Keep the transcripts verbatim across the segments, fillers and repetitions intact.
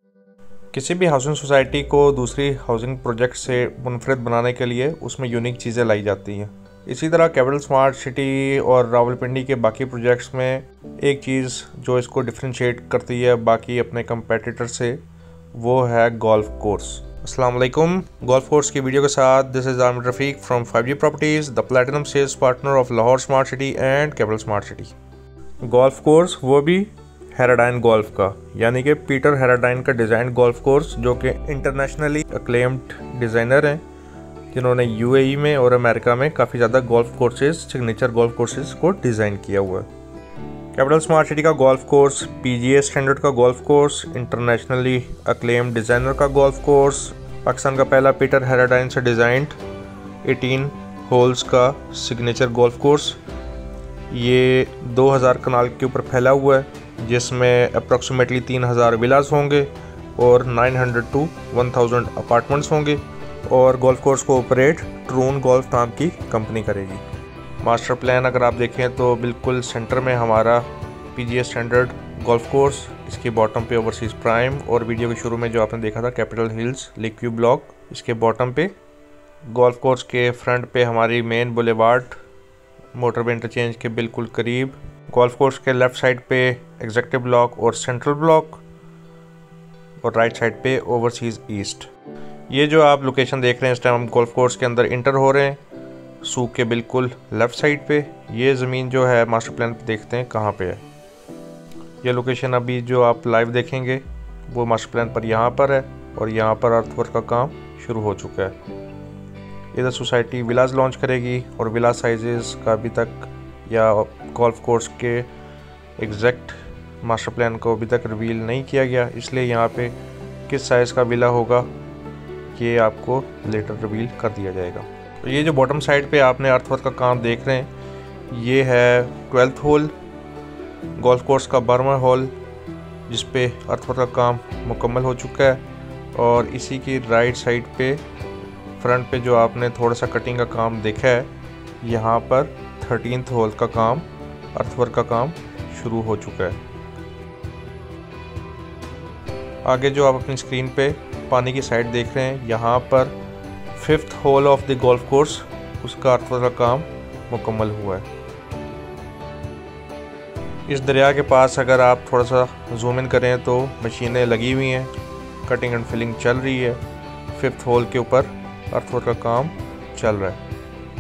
किसी भी housing society को दूसरी हाउसिंग प्रोजेक्ट से मुनफरद बनाने के लिए उसमें यूनिक चीज़ें लाई जाती हैं। इसी तरह कैपिटल स्मार्ट सिटी और रावलपिंडी के बाकी प्रोजेक्ट्स में एक चीज़ जो इसको डिफरेंशिएट करती है बाकी अपने कंपेटिटर से, वो है गोल्फ कोर्स। अस्सलाम वालेकुम। गोल्फ कोर्स की वीडियो के साथ this is Aamir Rafiq from five G properties, the platinum sales partner of Lahore smart city and capital smart city. Golf course वो भी हेराडाइन गोल्फ का, यानी कि पीटर हेराडाइन का डिज़ाइन गोल्फ कोर्स, जो कि इंटरनेशनली अक्लेम्ड डिज़ाइनर हैं जिन्होंने यूएई में और अमेरिका में काफ़ी ज़्यादा golf courses, signature golf courses को डिज़ाइन किया हुआ है। कैपिटल स्मार्ट सिटी का गोल्फ कोर्स पीजीए स्टैंडर्ड का golf course, internationally acclaimed designer का गोल्फ कोर्स, पाकिस्तान का पहला पीटर हेराडाइन से डिज़ाइंड अठारह होल्स का सिग्नेचर गोल्फ कोर्स। ये दो हज़ार कनाल के ऊपर फैला हुआ है, जिसमें अप्रॉक्सीमेटली तीन हज़ार विलास होंगे और नौ सौ टू एक हज़ार अपार्टमेंट्स होंगे, और गोल्फ कोर्स को ऑपरेट ट्रून गोल्फ नाम की कंपनी करेगी। मास्टर प्लान अगर आप देखें तो बिल्कुल सेंटर में हमारा पीजीए स्टैंडर्ड गोल्फ कोर्स, इसके बॉटम पे ओवरसीज़ प्राइम, और वीडियो के शुरू में जो आपने देखा था कैपिटल हिल्स लेकव्यू ब्लॉक, इसके बॉटम पे गोल्फ कोर्स के फ्रंट पे हमारी मेन बुलेवार्ड मोटरवे इंटरचेंज के बिल्कुल करीब, गोल्फ कोर्स के लेफ़्ट साइड पे एग्जेक्टिव ब्लॉक और सेंट्रल ब्लॉक, और राइट साइड पे ओवरसीज़ ईस्ट। ये जो आप लोकेशन देख रहे हैं इस टाइम हम गोल्फ कोर्स के अंदर इंटर हो रहे हैं, सूक के बिल्कुल लेफ़्ट साइड पे। ये ज़मीन जो है मास्टर प्लान पे देखते हैं कहाँ पे है। ये लोकेशन अभी जो आप लाइव देखेंगे वो मास्टर प्लान पर यहाँ पर है, और यहाँ पर अर्थवर्क का काम शुरू हो चुका है। इधर सोसाइटी विलास लॉन्च करेगी, और विला साइजेस का अभी तक या गोल्फ कोर्स के एग्जैक्ट मास्टर प्लान को अभी तक रिवील नहीं किया गया, इसलिए यहाँ पे किस साइज़ का विला होगा ये आपको लेटर रिवील कर दिया जाएगा। तो ये जो बॉटम साइड पे आपने अर्थवर्क का काम देख रहे हैं, ये है ट्वेल्थ होल गोल्फ कोर्स का बारहवां होल, जिस पे अर्थवर्क का काम मुकम्मल हो चुका है। और इसी की राइट साइड पे फ्रंट पे जो आपने थोड़ा सा कटिंग का काम देखा है, यहाँ पर थर्टीन्थ होल का काम, अर्थवर्क का काम शुरू हो चुका है। आगे जो आप अपनी स्क्रीन पे पानी की साइड देख रहे हैं, यहाँ पर fifth hole of the golf course, उसका अर्थवर्क का काम मुकम्मल हुआ है। इस दरिया के पास अगर आप थोड़ा सा जूम इन करें तो मशीनें लगी हुई हैं, कटिंग एंड फिलिंग चल रही है। फिफ्थ होल के ऊपर अर्थवर्क का काम चल रहा है।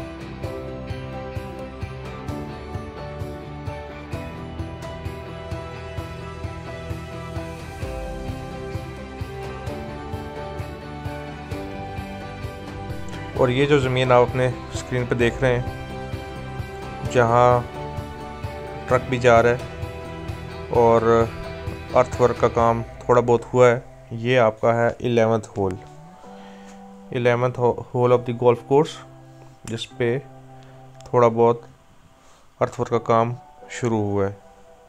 और ये जो ज़मीन आप अपने स्क्रीन पे देख रहे हैं, जहाँ ट्रक भी जा रहा है और अर्थवर्क का काम थोड़ा बहुत हुआ है, ये आपका है eleventh hole eleventh hole of the golf course, जिस पे थोड़ा बहुत अर्थवर्क का काम शुरू हुआ है।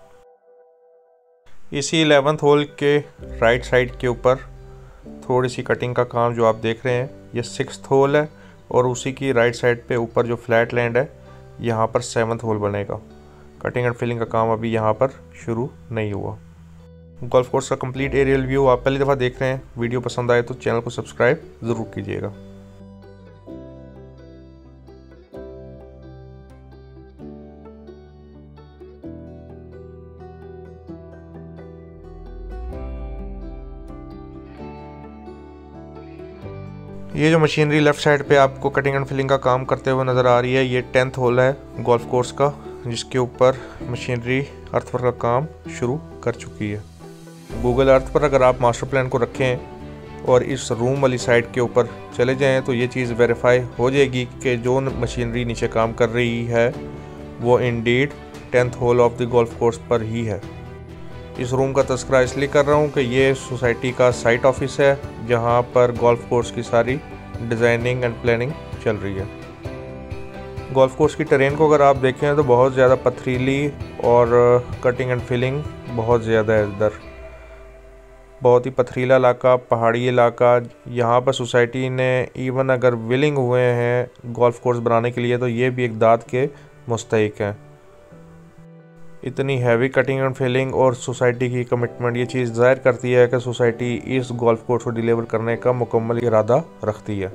इसी इलेवेंथ होल के राइट साइड के ऊपर थोड़ी सी कटिंग का काम जो आप देख रहे हैं, ये सिक्स्थ होल है, और उसी की राइट साइड पे ऊपर जो फ्लैट लैंड है, यहाँ पर सेवन्थ होल बनेगा। कटिंग एंड फिलिंग का काम अभी यहाँ पर शुरू नहीं हुआ। गोल्फ कोर्स का कंप्लीट एरियल व्यू आप पहली दफ़ा देख रहे हैं। वीडियो पसंद आए तो चैनल को सब्सक्राइब ज़रूर कीजिएगा। ये जो मशीनरी लेफ़्ट साइड पे आपको कटिंग एंड फिलिंग का काम करते हुए नज़र आ रही है, ये टेंथ होल है गोल्फ कोर्स का, जिसके ऊपर मशीनरी अर्थवर्क का काम शुरू कर चुकी है। गूगल अर्थ पर अगर आप मास्टर प्लान को रखें और इस रूम वाली साइड के ऊपर चले जाएं तो ये चीज़ वेरीफाई हो जाएगी कि जो मशीनरी नीचे काम कर रही है वो indeed tenth hole of the golf course पर ही है। इस रूम का तस्करा इसलिए कर रहा हूँ कि ये सोसाइटी का साइट ऑफिस है, जहाँ पर गोल्फ कोर्स की सारी डिज़ाइनिंग एंड प्लानिंग चल रही है। गोल्फ कोर्स की टेरेन को अगर आप देखें तो बहुत ज़्यादा पथरीली और कटिंग एंड फिलिंग बहुत ज़्यादा है। इधर बहुत ही पथरीला इलाका, पहाड़ी इलाका। यहाँ पर सोसाइटी ने इवन अगर विलिंग हुए हैं गोल्फ कोर्स बनाने के लिए तो ये भी एक दाद के मुस्तहिक हैं। इतनी हैवी कटिंग एंड फिलिंग और सोसाइटी की कमिटमेंट ये चीज़ जाहिर करती है कि सोसाइटी इस गोल्फ कोर्स को डिलीवर करने का मुकम्मल इरादा रखती है।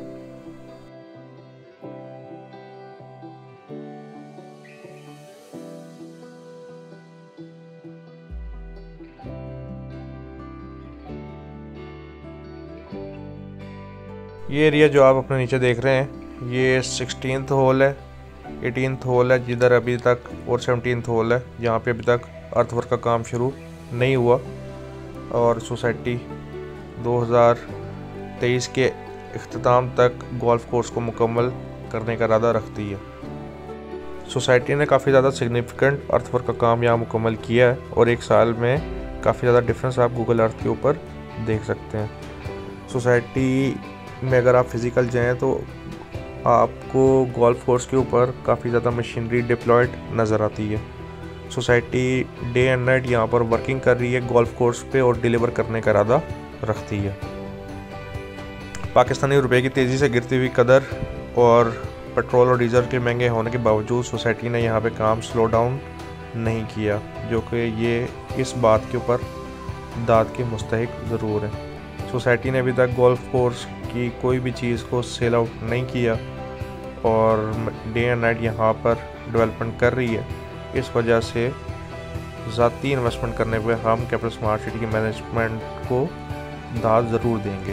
ये एरिया जो आप अपने नीचे देख रहे हैं ये सिक्सटीन्थ होल है, एटीनथ होल है जिधर अभी तक, और सेवनटीन्थ होल है जहाँ पे अभी तक अर्थवर्क का काम शुरू नहीं हुआ। और सोसाइटी दो हज़ार तेईस के इख्तिताम तक गोल्फ कोर्स को मुकम्मल करने का इरादा रखती है। सोसाइटी ने काफ़ी ज़्यादा सिग्निफिकेंट अर्थवर्क का काम यहाँ मुकम्मल किया है और एक साल में काफ़ी ज़्यादा डिफरेंस आप गूगल अर्थ के ऊपर देख सकते हैं। सोसाइटी में अगर आप फिज़िकल जाएँ तो आपको गोल्फ कोर्स के ऊपर काफ़ी ज़्यादा मशीनरी डिप्लॉयड नज़र आती है। सोसाइटी डे एंड नाइट यहाँ पर वर्किंग कर रही है गोल्फ कोर्स पे और डिलीवर करने का इरादा रखती है। पाकिस्तानी रुपए की तेज़ी से गिरती हुई कदर और पेट्रोल और डीजल के महंगे होने के बावजूद सोसाइटी ने यहाँ पे काम स्लो डाउन नहीं किया, जो कि ये इस बात के ऊपर दाद के मुस्तहिक ज़रूर है। सोसाइटी ने अभी तक गोल्फ कोर्स की कोई भी चीज़ को सेल आउट नहीं किया और डे एंड नाइट यहाँ पर डेवलपमेंट कर रही है। इस वजह से ज़ाती इन्वेस्टमेंट करने पे हम कैपिटल स्मार्ट सिटी के मैनेजमेंट को दाद ज़रूर देंगे।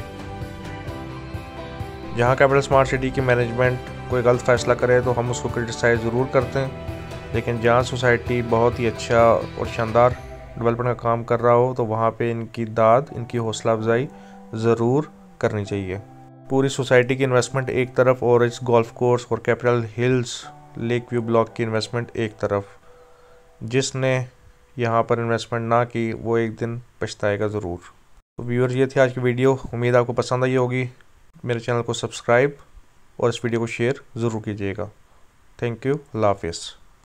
जहाँ कैपिटल स्मार्ट सिटी की मैनेजमेंट कोई गलत फ़ैसला करे तो हम उसको क्रिटिसाइज़ ज़रूर करते हैं, लेकिन जहाँ सोसाइटी बहुत ही अच्छा और शानदार डेवलपमेंट का काम कर रहा हो तो वहाँ पे इनकी दाद, इनकी हौसला अफजाई ज़रूर करनी चाहिए। पूरी सोसाइटी की इन्वेस्टमेंट एक तरफ और इस गोल्फ कोर्स और capital hills lake view block की इन्वेस्टमेंट एक तरफ। जिसने यहाँ पर इन्वेस्टमेंट ना की वो एक दिन पछताएगा ज़रूर। तो व्यूअर्स, ये थी आज की वीडियो, उम्मीद आपको पसंद आई होगी। मेरे चैनल को सब्सक्राइब और इस वीडियो को शेयर ज़रूर कीजिएगा। थैंक यू, अल्लाह हाफिज़।